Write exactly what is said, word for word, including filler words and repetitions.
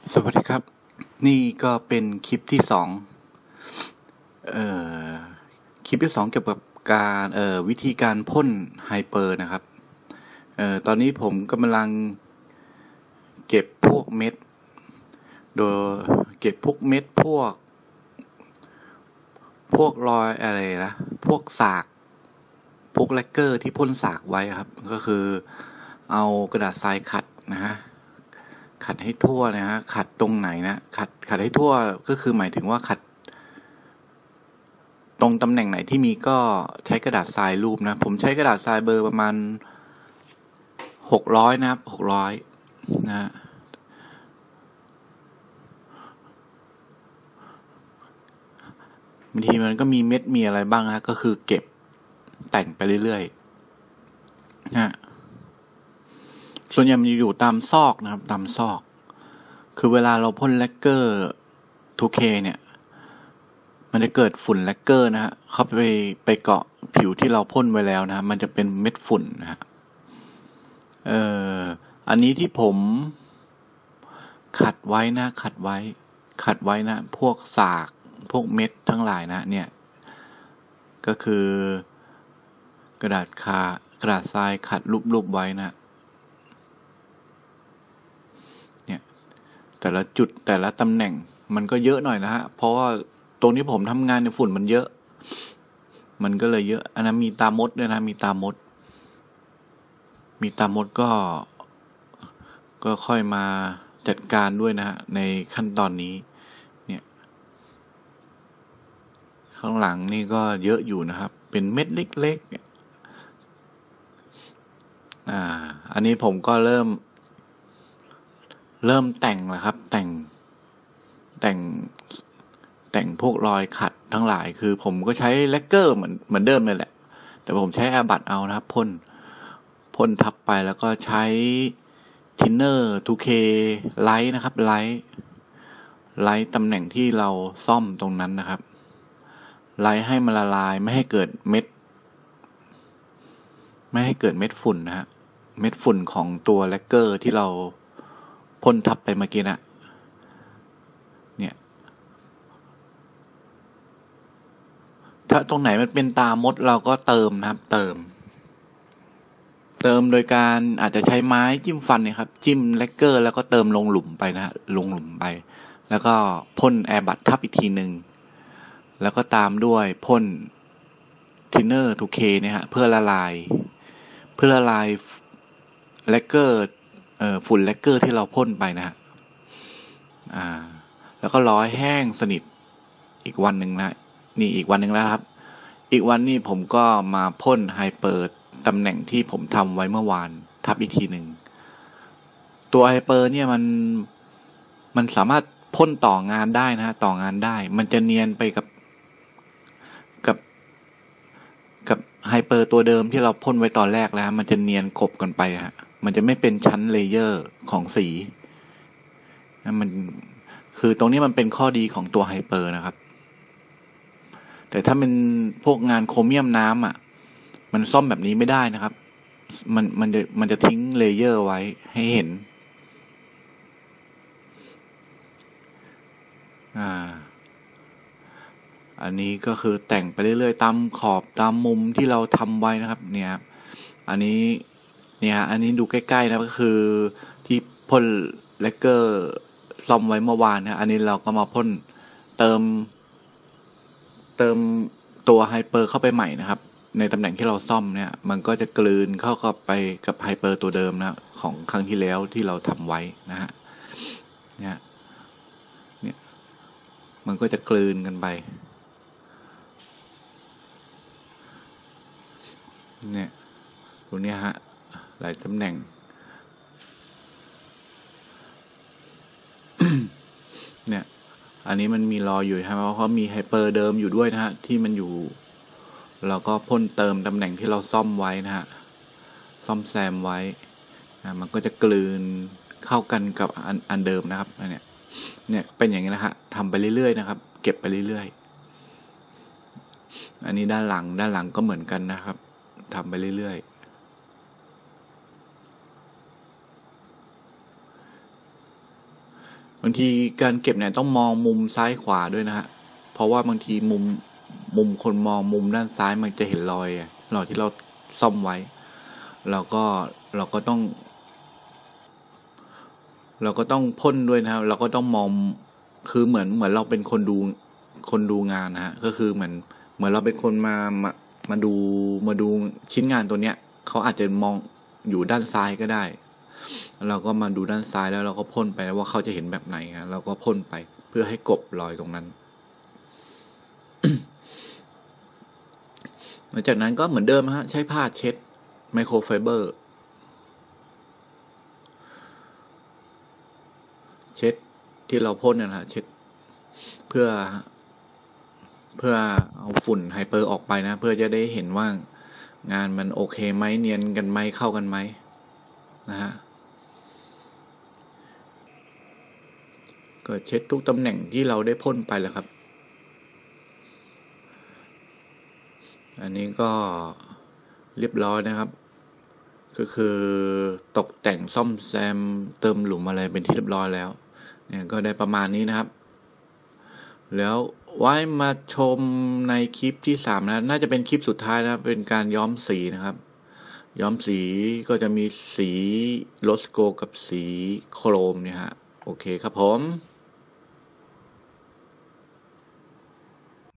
สวัสดีครับนี่ก็เป็นคลิปที่สองเอ่อคลิปที่สองเกี่ยวกับการเอ่อวิธีการพ่นไฮเปอร์นะครับเอ่อตอนนี้ผมกำลังเก็บพวกเม็ดโดยเก็บพวกเม็ดพวกพวกรอยอะไรนะพวกสากพวกแลกเกอร์ที่พ่นสากไว้ครับก็คือเอากระดาษทรายขัดนะฮะขัดให้ทั่วนะฮะขัดตรงไหนนะขัดขัดให้ทั่วก็คือหมายถึงว่าขัดตรงตำแหน่งไหนที่มีก็ใช้กระดาษทรายรูปนะผมใช้กระดาษทรายเบอร์ประมาณหกร้อยนะครับหกร้อยนะบางทีมันก็มีเม็ดมีอะไรบ้างนะก็คือเก็บแต่งไปเรื่อยๆนะส่วนใหญ่มันอยู่ตามซอกนะครับตามซอกคือเวลาเราพ่นแลกเกอร์ ทู เค เนี่ยมันจะเกิดฝุ่นแลกเกอร์นะฮะเข้าไปไปเกาะผิวที่เราพ่นไว้แล้วนะมันจะเป็นเม็ดฝุ่นนะฮะเอ่ออันนี้ที่ผมขัดไว้นะขัดไว้ขัดไว้นะพวกสากพวกเม็ดทั้งหลายนะเนี่ยก็คือกระดาษคากระดาษทรายขัดรูปๆไว้นะเนี่ยแต่ละจุดแต่ละตำแหน่งมันก็เยอะหน่อยนะฮะเพราะว่าตรงที่ผมทำงานในฝุ่นมันเยอะมันก็เลยเยอะอันนั้นมีตามดด้วยนะมีตามดมีตามดก็ก็ค่อยมาจัดการด้วยนะฮะในขั้นตอนนี้เนี่ยข้างหลังนี่ก็เยอะอยู่นะครับเป็นเม็ดเล็กๆอ่าอันนี้ผมก็เริ่มเริ่มแต่งแล้วครับแต่งแต่งแต่งพวกรอยขัดทั้งหลายคือผมก็ใช้แลกเกอร์เหมือนเหมือนเดิมเลยแหละแต่ผมใช้อาบัตเอานะครับพ่นพ่นทับไปแล้วก็ใช้ทินเนอร์ ทู เค ไลท์นะครับไลท์ไลท์ตำแหน่งที่เราซ่อมตรงนั้นนะครับไลท์ให้มันละลายไม่ให้เกิดเม็ดไม่ให้เกิดเม็ดฝุ่นนะฮะเม็ดฝุ่นของตัวแลกเกอร์ที่เราพ่นทับไปเมื่อกี้นะเนี่ยถ้าตรงไหนมันเป็นตามดเราก็เติมนะครับเติมเติมโดยการอาจจะใช้ไม้จิ้มฟันเนี่ยครับจิ้มแลกเกอร์แล้วก็เติมลงหลุมไปนะฮะลงหลุมไปแล้วก็พ่นแอร์บัตทับอีกทีหนึ่งแล้วก็ตามด้วยพ่นทินเนอร์ ทู เค เนี่ยฮะเพื่อละลายเพื่อละลายแลกเกอร์เอ่อฝุ่นแลกเกอร์ที่เราพ่นไปนะฮะอ่าแล้วก็รอให้แห้งสนิทอีกวันหนึ่งนะนี่อีกวันหนึ่งแล้วครับอีกวันนี้ผมก็มาพ่นไฮเปอร์ตำแหน่งที่ผมทำไว้เมื่อวานทับอีกทีหนึ่งตัวไฮเปอร์เนี่ยมันมันสามารถพ่นต่องานได้นะฮะต่องานได้มันจะเนียนไปกับกับกับไฮเปอร์ตัวเดิมที่เราพ่นไว้ตอนแรกแล้วมันจะเนียนกบกันไปฮะมันจะไม่เป็นชั้นเลเยอร์ของสีมันคือตรงนี้มันเป็นข้อดีของตัวไฮเปอร์นะครับแต่ถ้าเป็นพวกงานโครเมียมน้ำอ่ะมันซ่อมแบบนี้ไม่ได้นะครับมันมันจะมันจะทิ้งเลเยอร์ไว้ให้เห็นอ่าอันนี้ก็คือแต่งไปเรื่อยๆตามขอบตามมุมที่เราทำไว้นะครับเนี่ยอันนี้เนี่ยอันนี้ดูใกล้ๆนะก็คือที่พ่นแลกเกอร์ซ่อมไว้เมื่อวานนะอันนี้เราก็มาพ่นเติมเติมตัวไฮเปอร์เข้าไปใหม่นะครับในตำแหน่งที่เราซ่อมเนี่ยมันก็จะกลืนเข้ากับไปกับไฮเปอร์ตัวเดิมนะของครั้งที่แล้วที่เราทำไว้นะฮะเนี่ยเนี่ยมันก็จะกลืนกันไปเนี่ยตรงนี้ฮะหลายตำแหน่ง เนี่ยอันนี้มันมีรออยู่ใช่ไหมเพราะเขามีไฮเปอร์เดิมอยู่ด้วยนะฮะที่มันอยู่เราก็พ่นเติมตำแหน่งที่เราซ่อมไว้นะฮะซ่อมแซมไว้นะมันก็จะกลืนเข้ากันกับอันอันเดิมนะครับเนี่ยเนี่ยเป็นอย่างนี้นะฮะทำไปเรื่อยๆนะครับเก็บไปเรื่อยๆอันนี้ด้านหลังด้านหลังก็เหมือนกันนะครับทำไปเรื่อยๆบางทีการเก็บเนี่ยต้องมองมุมซ้ายขวาด้วยนะฮะเพราะว่าบางทีมุมมุมคนมองมุมด้านซ้ายมันจะเห็นรอยรอยที่เราซ่อมไว้เราก็เราก็ต้อง เราก็ต้องพ่นด้วยนะครับเราก็ต้องมองคือเหมือนเหมือนเราเป็นคนดูคนดูงานนะฮะก็คือเหมือนเหมือนเราเป็นคนมามามาดูมาดูชิ้นงานตัวเนี้ยเขาอาจจะมองอยู่ด้านซ้ายก็ได้เราก็มาดูด้านซ้ายแล้วเราก็พ่นไปว่าเขาจะเห็นแบบไหนฮะเราก็พ่นไปเพื่อให้กลบรอยตรงนั้น หลังจากนั้นก็เหมือนเดิมฮะใช้ผ้าเช็ดไมโครไฟเบอร์เช็ดที่เราพ่นเนี่ยนะฮะเช็ดเพื่อเพื่อเอาฝุ่นไฮเปอร์ออกไปนะเพื่อจะได้เห็นว่างานมันโอเคไหมเนียนกันไหมเข้ากันไหมนะฮะก็เช็ดทุกตำแหน่งที่เราได้พ่นไปแล้วครับอันนี้ก็เรียบร้อยนะครับก็คือตกแต่งซ่อมแซมเติมหลุมอะไรเป็นที่เรียบร้อยแล้วเนี่ยก็ได้ประมาณนี้นะครับแล้วไว้มาชมในคลิปที่สามนะน่าจะเป็นคลิปสุดท้ายนะเป็นการย้อมสีนะครับย้อมสีก็จะมีสีโลสโกกับสีโครมเนี่ยฮะโอเคครับผม